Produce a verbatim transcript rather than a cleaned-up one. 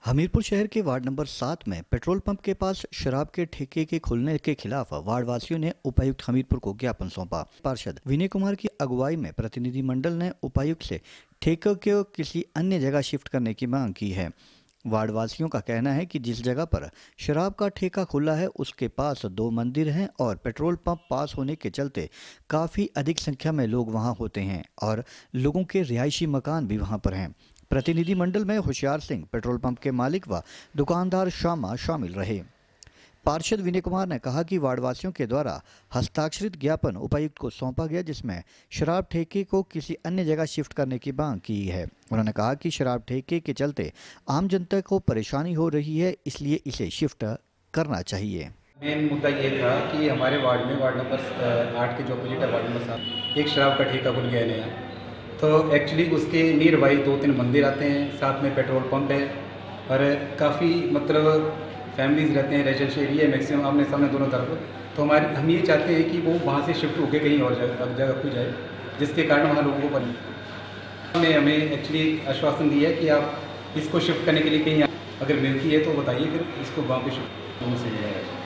हमीरपुर शहर के ward number सात में पेट्रोल पंप के पास शराब के ठेके के खुलने के खिलाफ वार्ड वासियों ने उपायुक्त हमीरपुर को ज्ञापन सौंपा। पार्षद विनय कुमार की अगुवाई में प्रतिनिधि मंडल ने उपायुक्त से ठेके को किसी अन्य जगह शिफ्ट करने की मांग की है। वार्ड वासियों का कहना है कि जिस जगह पर शराब का ठेका खुला है उसके पास दो मंदिर हैं और पेट्रोल पंप पास होने के चलते काफ़ी अधिक संख्या में लोग वहां होते हैं और लोगों के रिहायशी मकान भी वहां पर हैं। प्रतिनिधि मंडल में होशियार सिंह, पेट्रोल पंप के मालिक व दुकानदार शामा शामिल रहे। पार्षद विनय कुमार ने कहा कि वार्डवासियों के द्वारा हस्ताक्षरित ज्ञापन उपायुक्त को सौंपा गया जिसमें शराब ठेके को किसी अन्य जगह शिफ्ट करने की मांग की है। उन्होंने कहा कि शराब ठेके के चलते आम जनता को परेशानी हो रही है, इसलिए इसे शिफ्ट करना चाहिए। मेन मुद्दा ये था कि हमारे वार्ड में वार्ड नंबर आठ के जो अपोजिट है वार्ड नंबर सात एक शराब का ठेका खुल गया है नया। तो एक्चुअली उसके नियर बाई दो तीन मंदिर आते हैं, साथ में पेट्रोल पंप है और काफ़ी मतलब फैमिलीज़ रहते हैं, रेजिडेंशियल एरिया है मैक्सिमम आमने सामने दोनों तरफ। तो हमारे हम ये चाहते हैं कि वो वहाँ से शिफ्ट होकर कहीं और जगह जगह खुल जाए, जिसके कारण वहाँ लोगों को बने ने हमें एक्चुअली आश्वासन दिया है कि आप इसको शिफ्ट करने के लिए कहीं अगर मिलती है तो बताइए, फिर इसको वहाँ पर शिफ्ट से